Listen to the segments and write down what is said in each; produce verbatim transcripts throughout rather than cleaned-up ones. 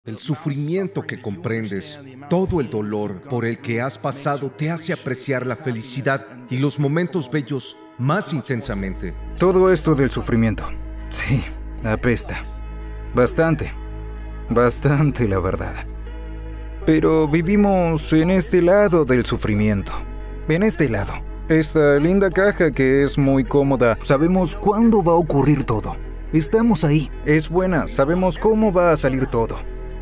El sufrimiento que comprendes, todo el dolor por el que has pasado te hace apreciar la felicidad y los momentos bellos más intensamente. Todo esto del sufrimiento, sí, apesta. Bastante, bastante la verdad. Pero vivimos en este lado del sufrimiento, en este lado. Esta linda caja que es muy cómoda, sabemos cuándo va a ocurrir todo. Estamos ahí, es buena, sabemos cómo va a salir todo.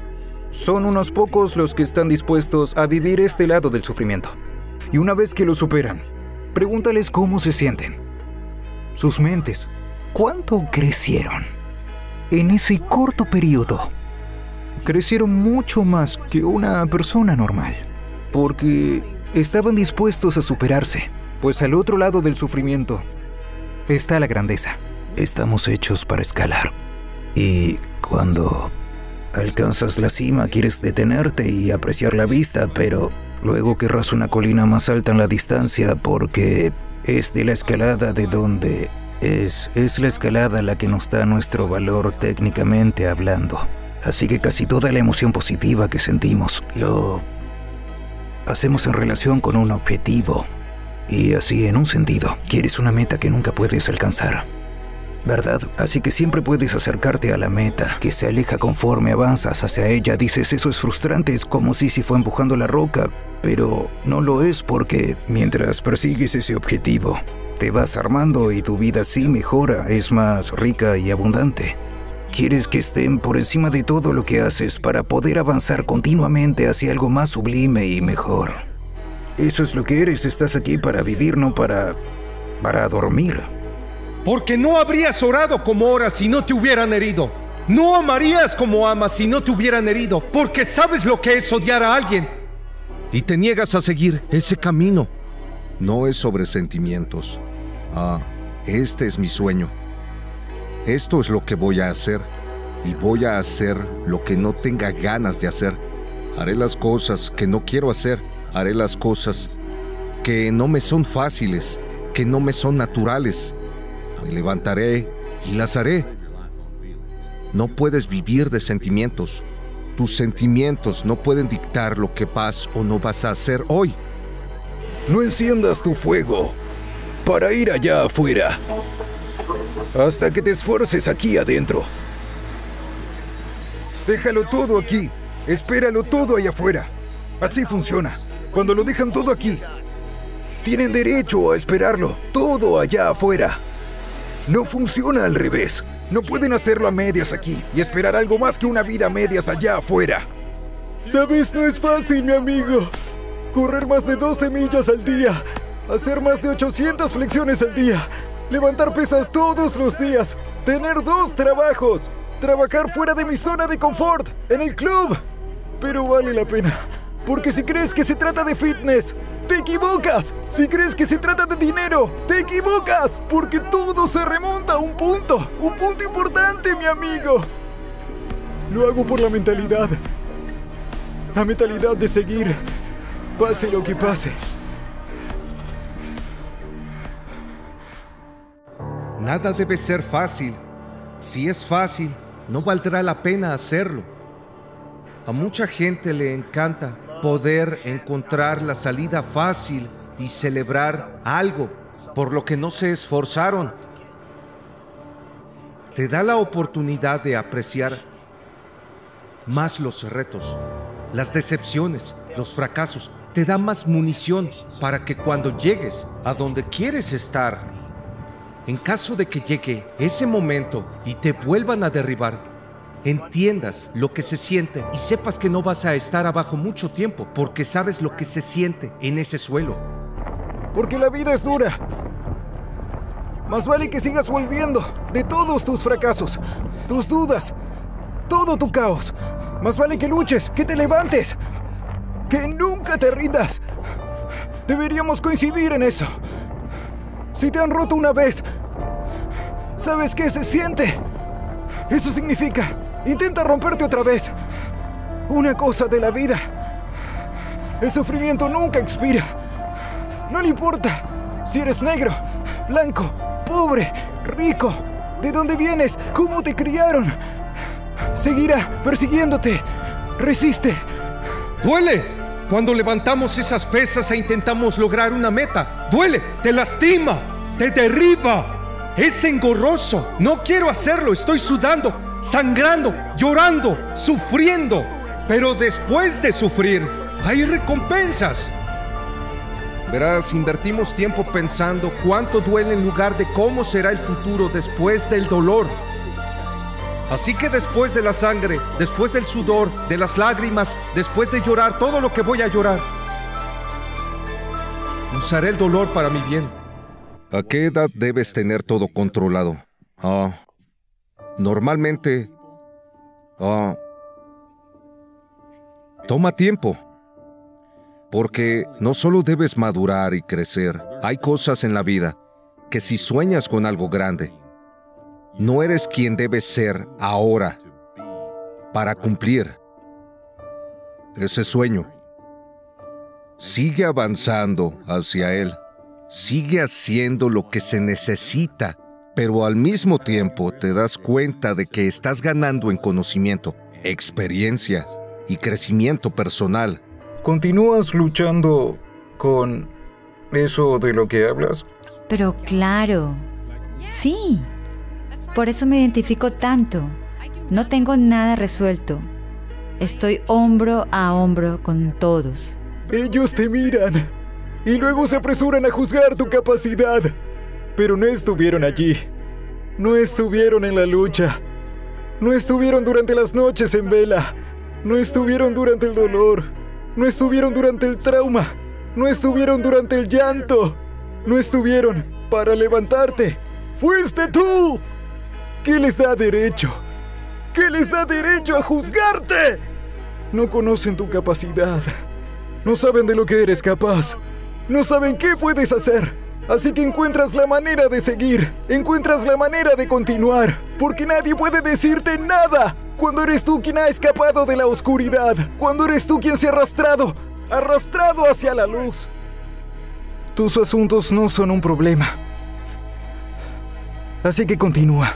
Son unos pocos los que están dispuestos a vivir este lado del sufrimiento. Y una vez que lo superan, pregúntales cómo se sienten. Sus mentes, ¿cuánto crecieron? En ese corto periodo, crecieron mucho más que una persona normal. Porque estaban dispuestos a superarse. Pues al otro lado del sufrimiento está la grandeza. Estamos hechos para escalar. Y cuando alcanzas la cima, quieres detenerte y apreciar la vista, pero luego querrás una colina más alta en la distancia porque es de la escalada de donde es, es la escalada la que nos da nuestro valor técnicamente hablando. Así que casi toda la emoción positiva que sentimos lo hacemos en relación con un objetivo. Y así, en un sentido, quieres una meta que nunca puedes alcanzar, ¿verdad? Así que siempre puedes acercarte a la meta, que se aleja conforme avanzas hacia ella. Dices, eso es frustrante, es como si se fue empujando la roca, pero no lo es porque mientras persigues ese objetivo, te vas armando y tu vida sí mejora, es más rica y abundante. Quieres que estén por encima de todo lo que haces para poder avanzar continuamente hacia algo más sublime y mejor. Eso es lo que eres, estás aquí para vivir, no para... para dormir. Porque no habrías orado como oras si no te hubieran herido. No amarías como amas si no te hubieran herido. Porque sabes lo que es odiar a alguien. Y te niegas a seguir ese camino. No es sobre sentimientos. Ah, este es mi sueño. Esto es lo que voy a hacer. Y voy a hacer lo que no tenga ganas de hacer. Haré las cosas que no quiero hacer. Haré las cosas que no me son fáciles, que no me son naturales. Me levantaré y las haré. No puedes vivir de sentimientos. Tus sentimientos no pueden dictar lo que vas o no vas a hacer hoy. No enciendas tu fuego para ir allá afuera hasta que te esfuerces aquí adentro. Déjalo todo aquí. Espéralo todo allá afuera. Así funciona. Cuando lo dejan todo aquí, tienen derecho a esperarlo todo allá afuera. No funciona al revés. No pueden hacerlo a medias aquí y esperar algo más que una vida a medias allá afuera. ¿Sabes? No es fácil, mi amigo. Correr más de doce millas al día, hacer más de ochocientas flexiones al día, levantar pesas todos los días, tener dos trabajos, trabajar fuera de mi zona de confort, en el club. Pero vale la pena. Porque si crees que se trata de fitness, te equivocas. Si crees que se trata de dinero, te equivocas. Porque todo se remonta a un punto. Un punto importante, mi amigo. Lo hago por la mentalidad. La mentalidad de seguir, pase lo que pase. Nada debe ser fácil. Si es fácil, no valdrá la pena hacerlo. A mucha gente le encanta poder encontrar la salida fácil y celebrar algo por lo que no se esforzaron. Te da la oportunidad de apreciar más los retos, las decepciones, los fracasos. Te da más munición para que cuando llegues a donde quieres estar, en caso de que llegue ese momento y te vuelvan a derribar, entiendas lo que se siente y sepas que no vas a estar abajo mucho tiempo porque sabes lo que se siente en ese suelo. Porque la vida es dura. Más vale que sigas volviendo de todos tus fracasos, tus dudas, todo tu caos. Más vale que luches, que te levantes, que nunca te rindas. Deberíamos coincidir en eso. Si te han roto una vez, ¿sabes qué se siente? Eso significa, intenta romperte otra vez. Una cosa de la vida. El sufrimiento nunca expira. No le importa si eres negro, blanco, pobre, rico, de dónde vienes, cómo te criaron. Seguirá persiguiéndote ¡Resiste! ¡Duele! Cuando levantamos esas pesas e intentamos lograr una meta. ¡Duele! ¡Te lastima! ¡Te derriba! ¡Es engorroso! No quiero hacerlo. Estoy sudando, sangrando, llorando, sufriendo. Pero después de sufrir, hay recompensas. Verás, invertimos tiempo pensando cuánto duele en lugar de cómo será el futuro después del dolor. Así que después de la sangre, después del sudor, de las lágrimas, después de llorar todo lo que voy a llorar, usaré el dolor para mi bien. ¿A qué edad debes tener todo controlado? Ah, normalmente, ah, toma tiempo. Porque no solo debes madurar y crecer, hay cosas en la vida que si sueñas con algo grande, no eres quien debes ser ahora para cumplir ese sueño. Sigue avanzando hacia él, sigue haciendo lo que se necesita, pero al mismo tiempo te das cuenta de que estás ganando en conocimiento, experiencia y crecimiento personal. ¿Continúas luchando con eso de lo que hablas? Pero claro, sí. Por eso me identifico tanto. No tengo nada resuelto. Estoy hombro a hombro con todos. Ellos te miran y luego se apresuran a juzgar tu capacidad. Pero no estuvieron allí. No estuvieron en la lucha. No estuvieron durante las noches en vela. No estuvieron durante el dolor. No estuvieron durante el trauma. No estuvieron durante el llanto. No estuvieron para levantarte. ¡Fuiste tú! ¿Qué les da derecho? ¿Qué les da derecho a juzgarte? No conocen tu capacidad. No saben de lo que eres capaz. No saben qué puedes hacer. Así que encuentras la manera de seguir. Encuentras la manera de continuar. Porque nadie puede decirte nada. Cuando eres tú quien ha escapado de la oscuridad. Cuando eres tú quien se ha arrastrado. Arrastrado hacia la luz. Tus asuntos no son un problema. Así que continúa.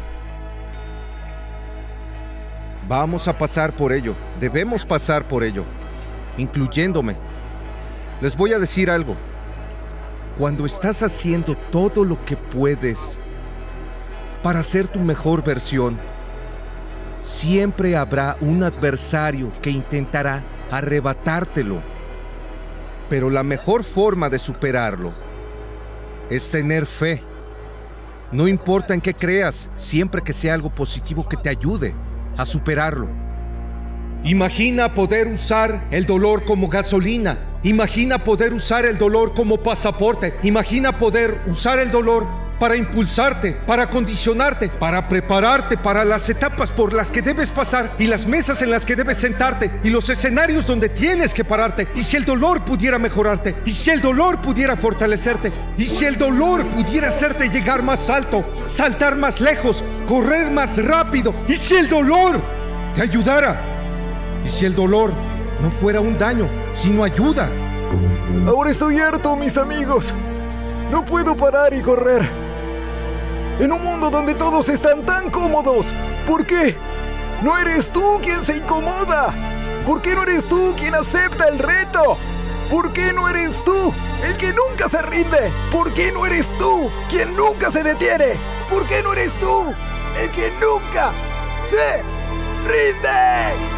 Vamos a pasar por ello. Debemos pasar por ello. Incluyéndome. Les voy a decir algo. Cuando estás haciendo todo lo que puedes para ser tu mejor versión, siempre habrá un adversario que intentará arrebatártelo. Pero la mejor forma de superarlo es tener fe. No importa en qué creas, siempre que sea algo positivo que te ayude a superarlo. Imagina poder usar el dolor como gasolina. Imagina poder usar el dolor como pasaporte. Imagina poder usar el dolor para impulsarte, para condicionarte, para prepararte para las etapas por las que debes pasar y las mesas en las que debes sentarte y los escenarios donde tienes que pararte. Y si el dolor pudiera mejorarte, y si el dolor pudiera fortalecerte, y si el dolor pudiera hacerte llegar más alto, saltar más lejos, correr más rápido, y si el dolor te ayudara, y si el dolor no fuera un daño, sino ayuda. Ahora estoy harto, mis amigos. No puedo parar y correr. En un mundo donde todos están tan cómodos. ¿Por qué? No eres tú quien se incomoda. ¿Por qué no eres tú quien acepta el reto? ¿Por qué no eres tú el que nunca se rinde? ¿Por qué no eres tú quien nunca se detiene? ¿Por qué no eres tú el que nunca se rinde?